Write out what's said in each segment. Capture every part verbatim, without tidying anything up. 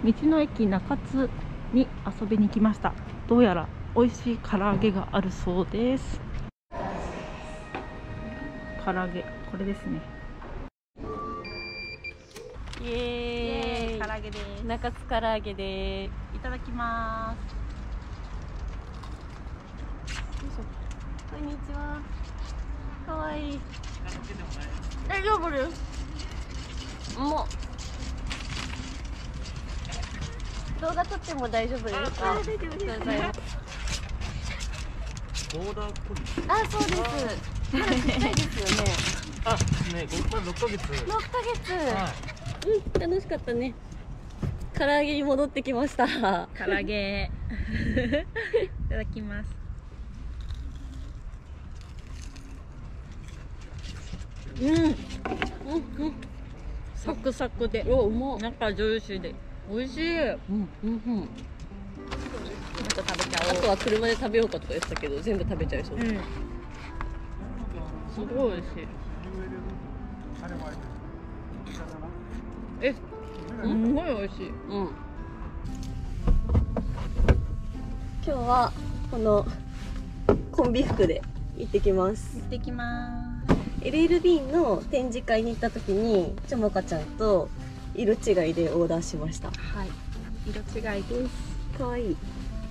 道の駅中津に遊びに来ました。どうやら美味しい唐揚げがあるそうです。唐揚げ、これですね。イエーイ、唐揚げです。 中津唐揚げでいただきます。 こんにちは。かわいい。大丈夫です。もう動画撮っても大丈夫ですか？大丈夫です。 ボーダーコリー。 あ、そうです。まだちっちゃいですよね。 あ、ね、まだろっかげつ。 ろっかげつ。 はい。 うん、楽しかったね。唐揚げに戻ってきました。 唐揚げ。いただきます。うん。うん、うん。サクサクで、 お、うまい。 中ジューシーで美味しい。うん、 うん、うん。 また食べちゃおう。 あとは車で食べようかとか言ってたけど、全部食べちゃいそう。 うん。すごい美味しい。え、すんごい美味しい。 うん。今日はこのコンビ服で行ってきます。 行ってきます。 エルエルビー の展示会に行った時にちょもかちゃんと色違いでオーダーしました。 はい、色違いです。 かわいい。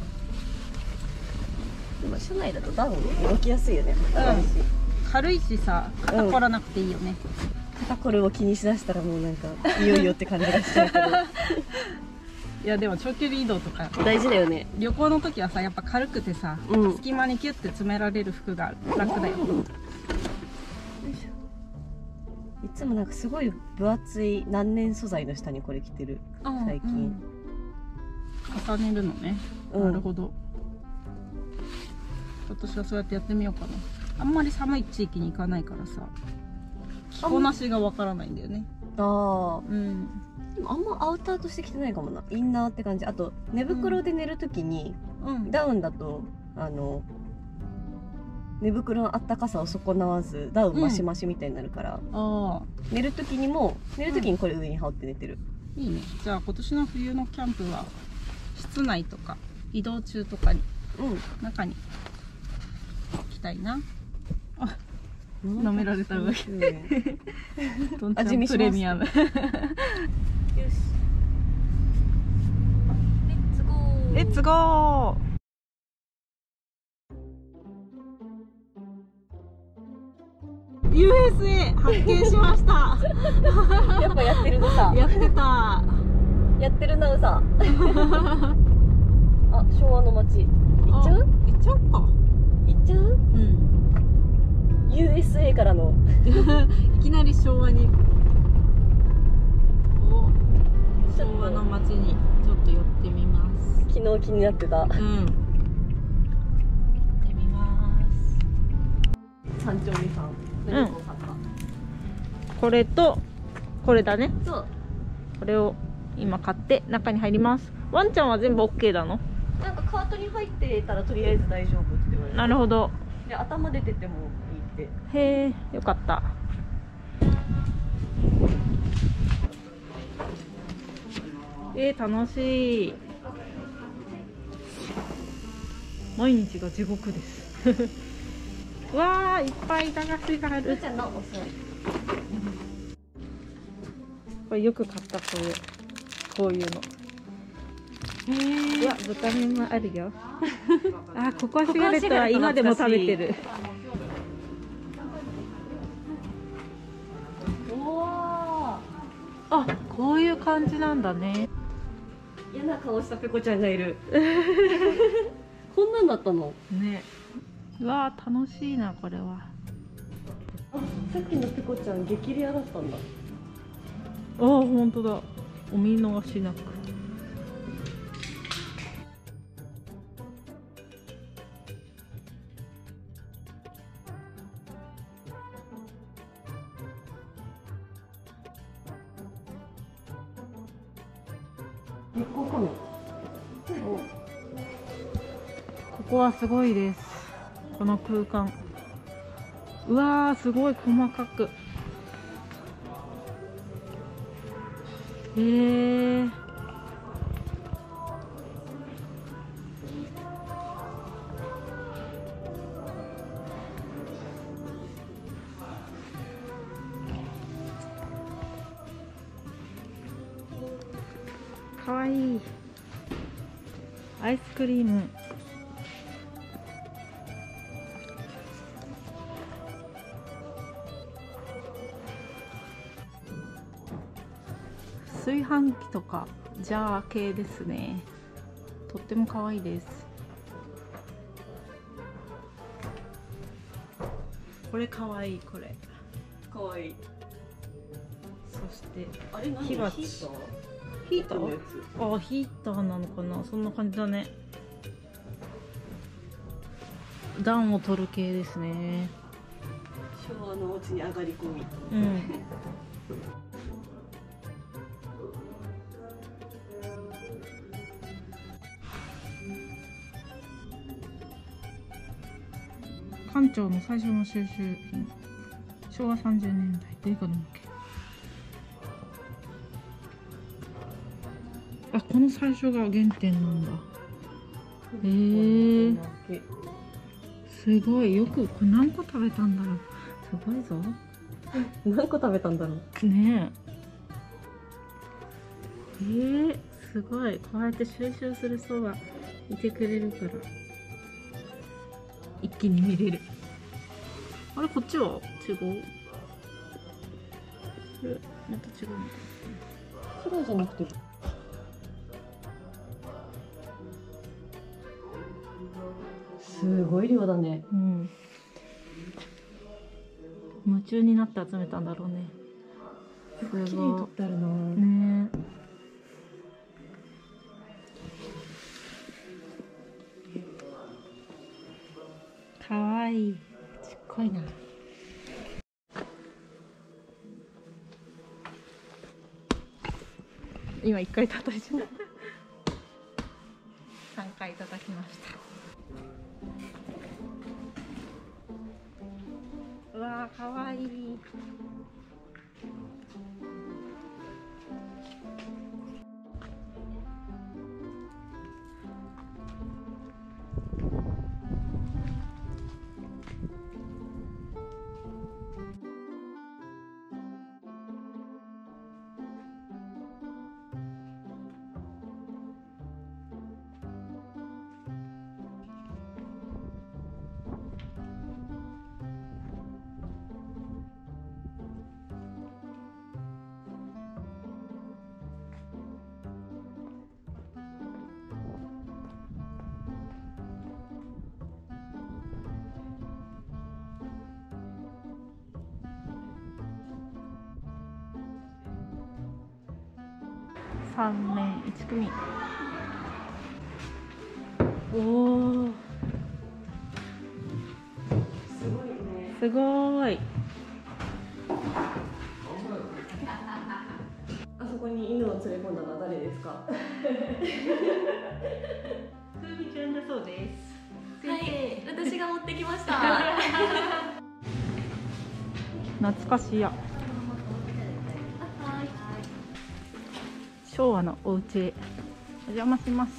でも車内だとダウン動きやすいよね。 うん、軽いしさ、肩凝らなくていいよね。 うん、肩これを気にしだしたらもうなんかいよいよって感じがしちゃうけどいやでも長距離移動とか大事だよね。 旅行の時はさ、やっぱ軽くてさ、うん、隙間にキュッて詰められる服が楽だよ。 いつもなんかすごい分厚い何年素材の下にこれ着てる最近、うん、 重ねるのね、うん、なるほど。私はそうやってやってみようかな。あんまり寒い地域に行かないからさ、着こなしがわからないんだよね。 ああ、 うん。 でもあんまアウターとして着てないかもな。インナーって感じ。あと寝袋で寝るときに、うん、ダウンだとあの寝袋のあったかさを損なわずダウンマシマシみたいになるから、うん、あ寝るときにも寝るときにこれ上に羽織って寝てる、 うん、いいね。じゃあ今年の冬のキャンプは室内とか移動中とかに、うん、中に着たいな。あ、舐められた上で味見します。プレミアムよし、レッツゴーレッツゴー。ユーエスエー 発見しましたやっぱやってるのさ。 やってた。 やってるなうさあ、昭和の街行っちゃう？ 行っちゃうか。 行っちゃう？うん。ユーエスエー からのいきなり昭和に、お昭和の街にちょっと寄ってみます。 昨日気になってた。うん。行ってみます。 三丁目さん。うん、 これとこれだね。 そう。 これを今買って中に入ります。ワンちゃんは全部 オーケー なの？ なんかカートに入ってたらとりあえず大丈夫って言われる。 なるほど。 で頭出ててもいいって。 へえ、よかった。えー、楽しい。毎日が地獄ですわー、いっぱい駄菓子がある。これよく買った、こういうこういうの。うわ、豚麺もあるよあ、ココアシガレットは今でも食べてる。おー、あ、こういう感じなんだね。 嫌な顔したペコちゃんがいるこんなんだったのね。うわー、楽しいなこれは。 あ、さっきのペコちゃん激レアだったんだ。 あー、ほんとだ。お見逃しなく。 結構かも。 ここはすごいです。この空間。うわー、すごい細かく。へえ。 かわいい。アイスクリーム。炊飯器とかジャー系ですね。とっても可愛いです。これ可愛い。これかわいい。 そしてあれ何？ 火鉢。 ヒーター？ ヒータのやー？あ、ヒーターなのかな。そんな感じだね。暖を取る系ですね。 つ。昭和のお家に上がり込み。 うん。館長の最初の収集品。昭和さんじゅうねんだい。どういうことだっけ。あ、この最初が原点なんだ。へえー、すごい。よくこれ何個食べたんだろう。すごいぞ。 何個食べたんだろう。 ねえ。えー、すごい。こうやって収集する人がいてくれるから一気に見れる。あれ、こっちは違う。これまた違うの。 それじゃなくて。すごい量だね。 うん。夢中になって集めたんだろうね。すごい。 綺麗に撮ってあるな。 ねえ。かわいい。ちっこいな。今一回叩いちゃった。三回叩きました。うわー、かわいい。三面一組。おお。 すごいね。 すごい。 あそこに犬を連れ込んだのは誰ですか？ ふうみちゃんだそうです。 はい、私が持ってきました。 懐かしや。昭和のお家へお邪魔します。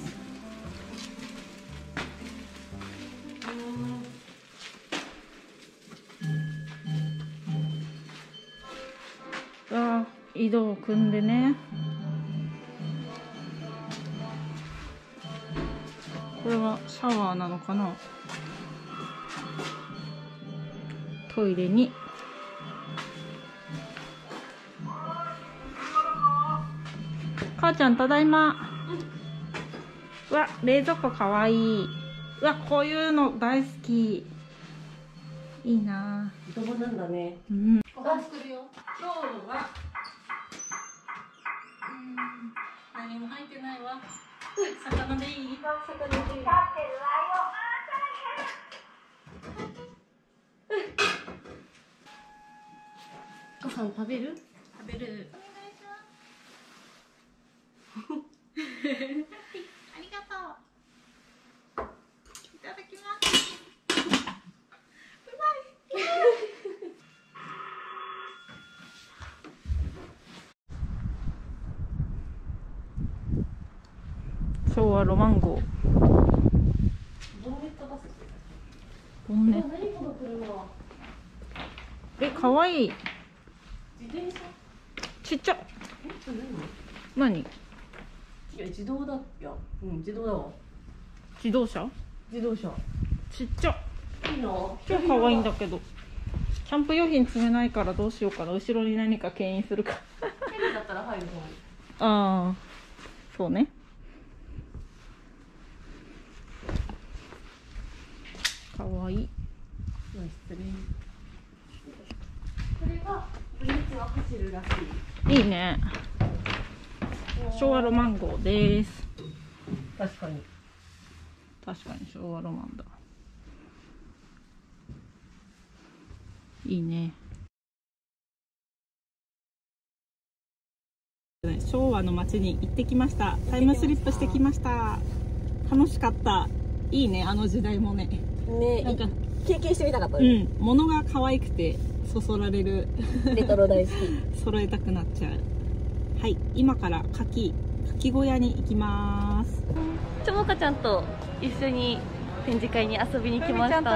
うわー、井戸を組んでね。これはシャワーなのかな。トイレに母ちゃんただいま。うわ、冷蔵庫かわいい。うわ、こういうの大好き。いいな子供なんだね。 ぁ。うん。ご飯作るよ。今日は。うん、何も入ってないわ。魚でいい？魚でいい。 ご飯食べる？ 食べる。ありがとう。いただきます。うまい。昭和ロマン号。 ボンネットバス。 ボンネット。 何この車？ え、かわいい。 自転車？ ちっちゃ。 え、何？ 何？ い違う、自動だっけ。うん自動だわ。 自動車自動車ちっちゃ。 いいの。 超可愛いんだけど、キャンプ用品積めないからどうしようかな。後ろに何か牽引するか。 ヘリだったら入る方。 ああそうね。かわいい。 失礼。これがブリッジは走るらしい。 いいね。昭和ロマン号です。 確かに。 確かに昭和ロマンだ。いいね。昭和の街に行ってきました。タイムスリップしてきました。楽しかった。いいね、あの時代もね。 ね、 なんか経験してみたかったうね。 ん、物が可愛くてそそられる。 レトロ大好き。 揃えたくなっちゃう。はい、今から牡蠣牡蠣小屋に行きます。 ちょもかちゃんと一緒に展示会に遊びに来ました。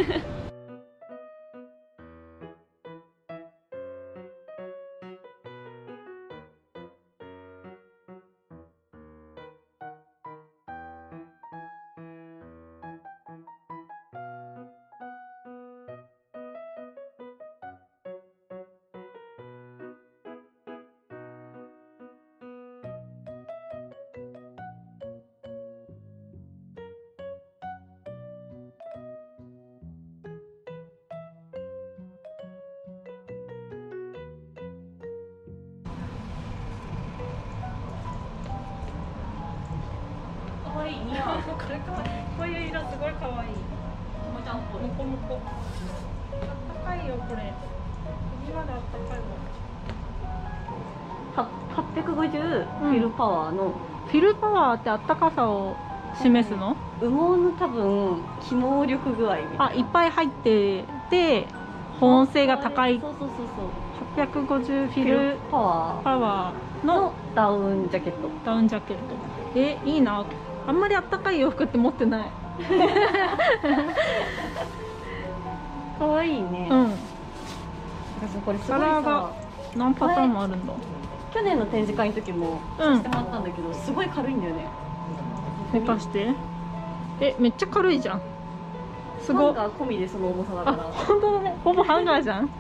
可愛い似合う。 これかわいい。こういう色すごい可愛い。 もちゃんっぽい。 もこもこ。あったかいよこれ。首まであったかいわ。 はっぴゃくごじゅうフィルパワーの、 フィルパワーってあったかさを示すの？ 羽毛の多分起毛力具合みたいな。 あ、いっぱい入ってて保温性が高い。 そうそうそうそう。 はっぴゃくごじゅうフィルパワーパワーののダウンジャケット。 ダウンジャケット。え、いいな。あんまりあったかい洋服って持ってない。 可愛いね。 うん。 私これすごいカラーがさ、 何パターンもあるんだ。 去年の展示会の時もうんしてもらったんだけど、すごい軽いんだよね。 寝かして。え、めっちゃ軽いじゃん。すごい。 ハンガー込みでその重さだあ、 から。 本当だね。ほぼハンガーじゃん。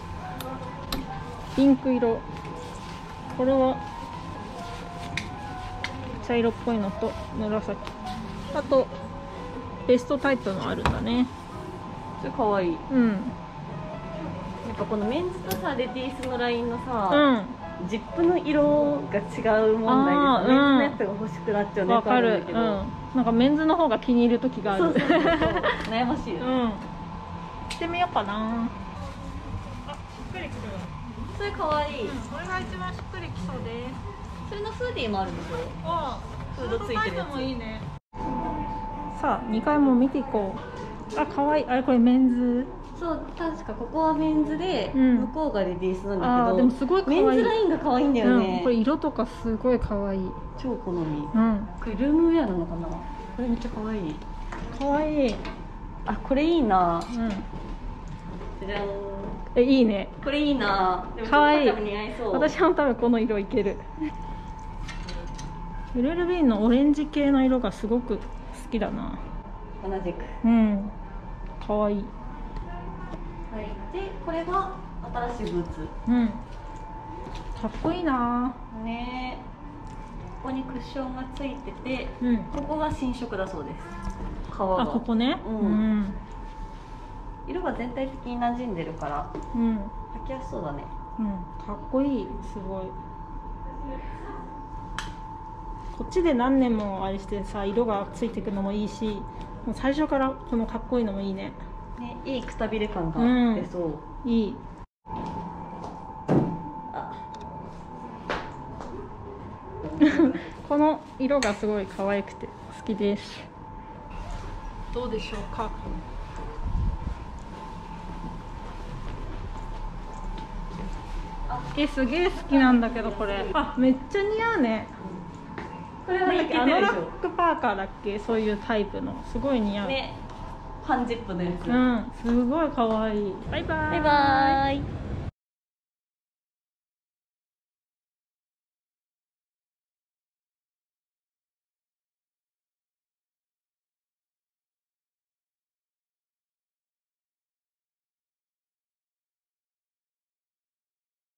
ピンク色。これは茶色っぽいのと紫。あとベストタイプもあるんだね。 それ可愛い。 うん。 やっぱこのメンズとさレディースのラインのさ、 うん。 ジップの色が違う問題でさ、 あーメンズのやつが欲しくなっちゃうね。 わかる。うん。なんかメンズの方が気に入る時がある。 そうそうそうそう。悩ましいよ。 うん。してみようかな。あ、しっくりくる。 それ可愛い。 これが一番しっくりきそうです。 それのフーディーもあるんでしょ。 あ、 フードついてるやつフードタイプもいいね。さあ、にかいも見ていこう。あ、可愛い。あれこれメンズ。 そう、確かここはメンズで、 うん向こうがレディースなんだあー、 けど、 でもすごい可愛い。 メンズラインが可愛いんだよね。 うん、これ色とかすごい可愛い。 超好み。 うん。 これルームウェアなのかな。これめっちゃ可愛い。 可愛い。 あ、これいいな。 うん。 じゃじゃん。 え、いいね。 これいいな。でも可愛いちょっと似合いそう。 私は多分この色いける。エルエルビー のオレンジ系の色がすごく好きだな。 同じく。 うん。可愛い。 はい。で、これが新しいブーツ。 うん。かっこいいな。 ねえ。ここにクッションがついてて、 うん。 ここが新色だそうです。革が。 あ、ここね。 うんうん。 色が全体的に馴染んでるからうん。 履きやすそうだね。 うん。かっこいい。すごい。こっちで何年もあれしてさ、色がついてくのもいいし、もう最初からこのかっこいいのもいいね。 ね、いいくたびれ感が出そう。 いい。 あこの色がすごい可愛くて好きです。どうでしょうか。え、すげえ好きなんだけどこれ。あ、めっちゃ似合うね。 これはなんだっけ、アノラいけてるでしックパーカーだっけ、そういうタイプのすごい似合ょ。 う。 ね、半ジップのやつ。 うん、すごい可愛い。バイバーイ。 バイバーイ。